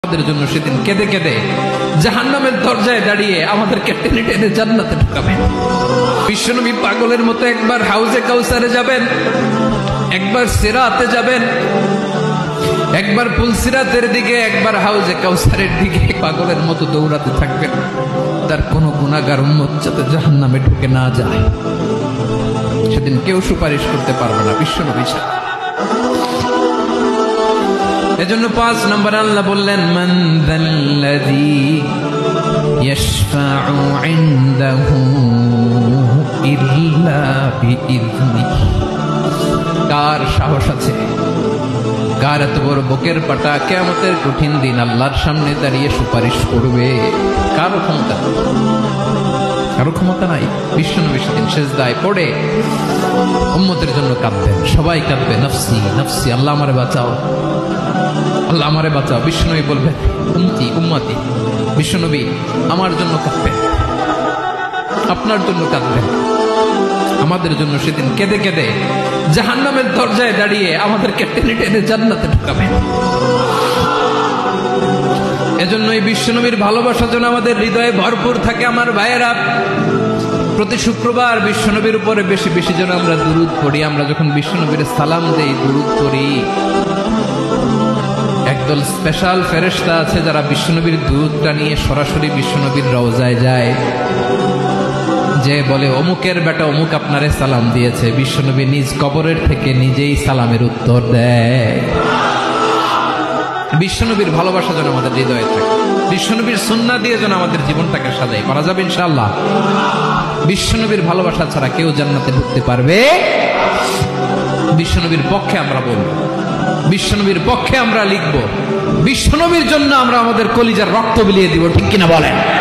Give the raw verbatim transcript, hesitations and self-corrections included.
আমাদের জন্য সেদিন কেঁদে কেঁদে জাহান্নামের দরজায় দাঁড়িয়ে আমাদেরকে টেনে টেনে জান্নাতে ঢুকাবেন। বিশ্বনবী পাগলের মতো একবার হাউজে কাউসারে যাবেন, একবার সিরাতে যাবেন, একবার পুলসিরাতের দিকে, একবার হাউজে কাউসারের দিকে পাগলের মতো দৌড়াতে থাকবেন। তার কোনো গুনাহগার উম্মত যাতে জাহান্নামে ঢুকে না যায়, সেদিন কেউ সুপারিশ করতে পারবে না বিশ্বনবী ছাড়া। এজন্য পাঁচ নম্বর আল্লাহ বললেন, মান যাল্লাযী ইয়াশফাউ ইনদাহু ইল্লা বিইযনিহি। কার সাহস আছে, কার এত বড় বুকের পাটা কিয়ামতের কঠিন দিন আল্লাহর সামনে দাঁড়িয়ে সুপারিশ করবে? কারো ক্ষমতা কারো ক্ষমতা নাই। বিশ্বনবী সেদিন সেজদায় পড়ে উম্মতের জন্য কাঁদবেন, সবাই কাঁদবে, নফসি নফসি, আল্লাহ আমারে বাঁচাও, আল্লাহ আমারে বাঁচাও। বিশ্বনবী বলবেন, উম্মতি উম্মতি। বিশ্বনবী আমার জন্য কাঁদবেন, আপনার জন্য কাঁদবেন, আমাদের জন্য সেদিন কেঁদে কেঁদে জাহান্নামের দরজায় দাঁড়িয়ে আমাদেরকে টেনে টেনে জান্নাতে ঢুকাবেন। এজন্য এই বিশ্বনবীর ভালোবাসা যেন আমাদের হৃদয়ে ভরপুর থাকে। আমার ভাইয়েরা, প্রতি শুক্রবার বিশ্বনবীর উপরে বেশি বেশি যেন আমরা দুরূদ পড়ি। আমরা যখন বিশ্বনবীর সালাম দেই, দুরূদ পড়ি, একদল স্পেশাল ফেরেশতা আছে যারা বিশ্বনবীর দুরূদটা নিয়ে সরাসরি বিশ্বনবীর রওজায় যায়, যে বলে অমুকের বেটা অমুক আপনারে সালাম দিয়েছে। বিশ্বনবী নিজ কবরের থেকে নিজেই সালামের উত্তর দেয়। বিশ্বনবীর ভালোবাসা যেন আমাদের হৃদয়ে থাকে, বিশ্বনবীর সুন্নাহ দিয়ে যেন আমাদের জীবনটাকে সাজাই করা যাবে ইনশাআল্লাহ। বিশ্বনবীর ভালোবাসা ছাড়া কেউ জান্নাতে ঢুকতে পারবে? বিশ্বনবীর পক্ষে আমরা বলবো, বিশ্বনবীর পক্ষে আমরা লিখবো, বিশ্বনবীর জন্য আমরা আমাদের কলিজার রক্ত বিলিয়ে দিব, ঠিক কিনা বলেন?